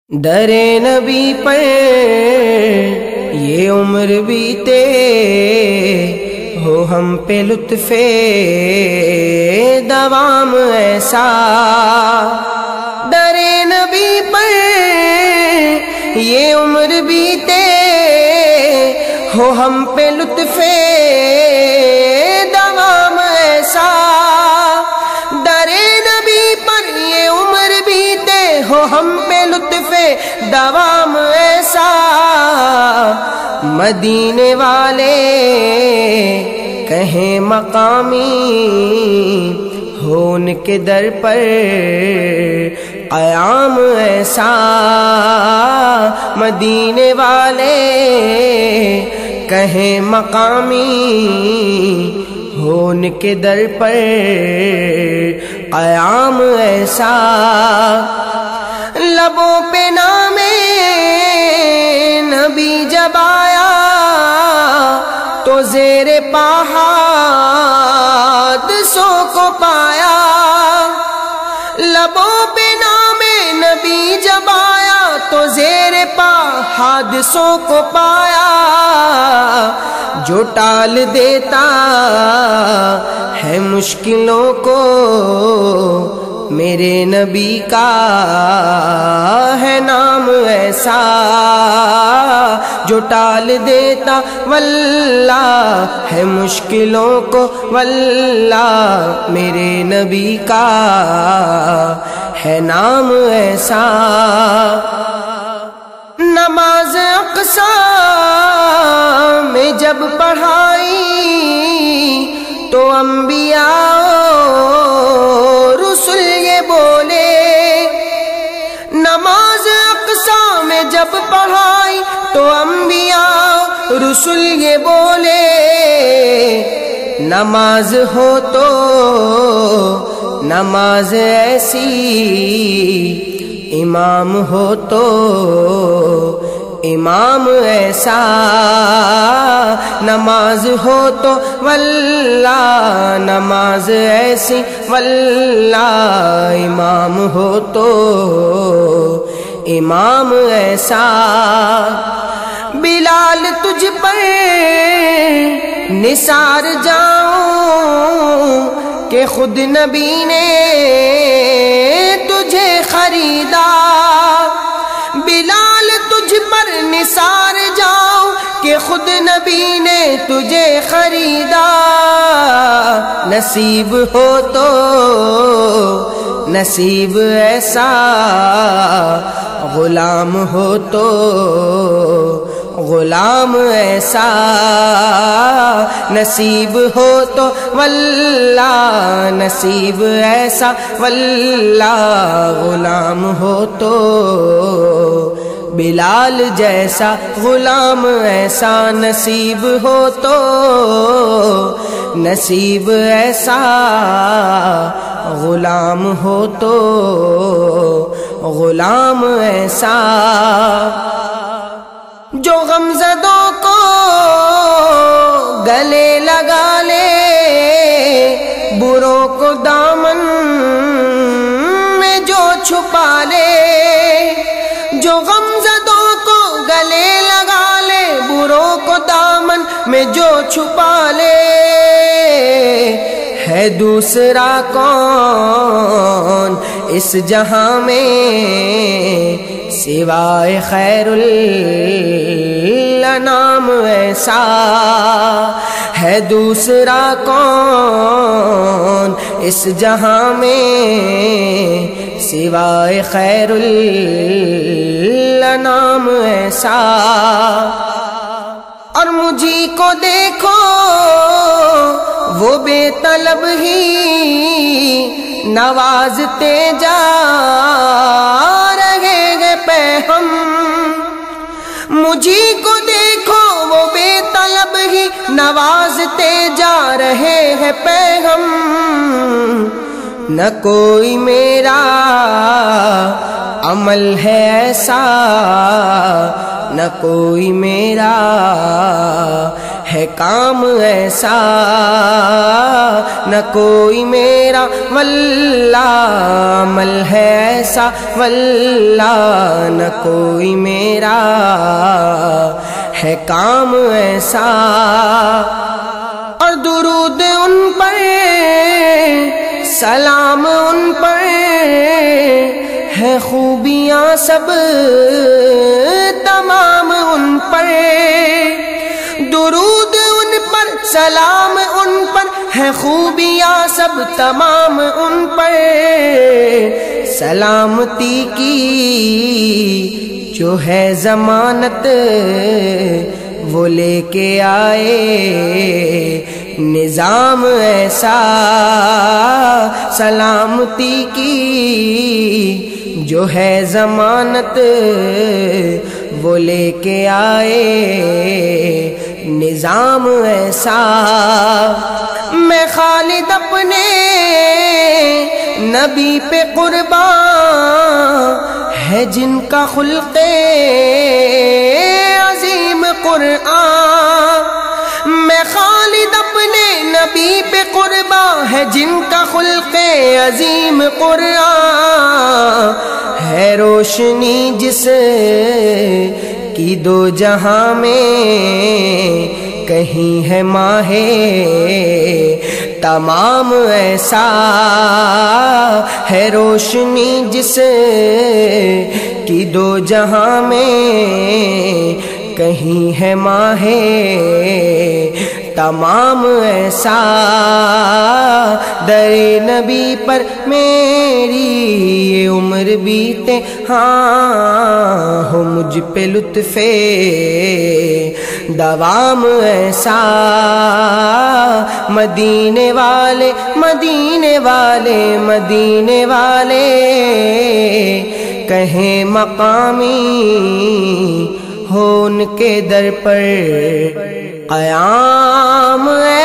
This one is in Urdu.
درے نبی پر یہ عمر بیتے ہو ہم پہ لطف دوام ایسا، درے نبی پر یہ عمر بیتے ہو ہم پہ لطف دوام ایسا، درے نبی پر یہ عمر بیتے ہو ہم پہ لطف دوام ایسا، مدینے والے کہیں مقامی ہو ان کے در پر قیام ایسا، مدینے والے کہیں مقامی ہو ان کے در پر قیام ایسا، لبوں پہ نام نبی جب آیا تو زیر پا حادثوں کو پایا، لبوں پہ نام نبی جب آیا تو زیر پا حادثوں کو پایا، جو ٹال دیتا ہے مشکلوں کو میرے نبی کا ہے نام ایسا، جو ٹال دیتا واللہ ہے مشکلوں کو واللہ میرے نبی کا ہے نام ایسا، نماز اقصی میں جب پڑھائی تو انبیاء رسل یہ بولے، نماز اقصی میں جب پڑھائی تو انبیاء رسل یہ بولے، نماز ہو تو نماز ایسی، امام ہو تو امام ایسا، نماز ہو تو واللہ نماز ایسی، واللہ امام ہو تو امام ایسا، بلال تجھ پر نثار جاؤں کہ خود نبی نے تجھے خریدا، بلال تجھ پر نثار جاؤں کہ خود نبی نے تجھے خریدا، نصیب ہو تو نصیب ایسا، غلام ہو تو غلام ایسا، نصیب ہو تو واللہ نصیب ایسا، واللہ غلام ہو تو بلال جیسا، غلام ایسا نصیب ہو تو نصیب ایسا، غلام ہو تو غلام ایسا، جو غمزدوں کو گلے لگا لے بروں کو دامن میں جو چھپا لے، جو غمزدوں کو گلے لگا لے بروں کو دامن میں جو چھپا لے، ہے دوسرا کون اس جہاں میں سوائے خیر الانام ایسا، ہے دوسرا کون اس جہاں میں سوائے خیر الانام ایسا، اور مجھی کو دیکھو وہ بے طلب ہی نوازتے جا رہے ہیں پہ ہم، مجھی کو دیکھو وہ بے طلب ہی نوازتے جا رہے ہیں پہ ہم، نہ کوئی میرا عمل ہے ایسا، نہ کوئی میرا ہے کام ایسا نہ کوئی میرا واللہ عمل ہے ایسا واللہ نہ کوئی میرا ہے کام ایسا اور درود ان پر سلام ان پر ہے خوبیاں سب تمام ان پر درود ان پر سلام ان پر ہے خوبیاں سب تمام ان پر سلامتی کی جو ہے ضمانت وہ لے کے آئے نظام ایسا سلامتی کی جو ہے ضمانت وہ لے کے آئے نظام ایسا میں خالد اپنے نبی پہ قربان ہے جن کا خلق عظیم قرآن میں خالد اپنے نبی پہ قربان ہے جن کا خلق عظیم قرآن ہے روشنی جس کی دو جہاں میں کہیں ہے ماہ تمام ایسا ہے روشنی جس کی دو جہاں میں کہیں ہے ماہ تمام ایسا در نبی پر میری یہ عمر بیتے ہاں ہو مجھ پہ لطف دوام ایسا مدینے والے مدینے والے مدینے والے کہیں مقامی ہو ان کے در پر قیام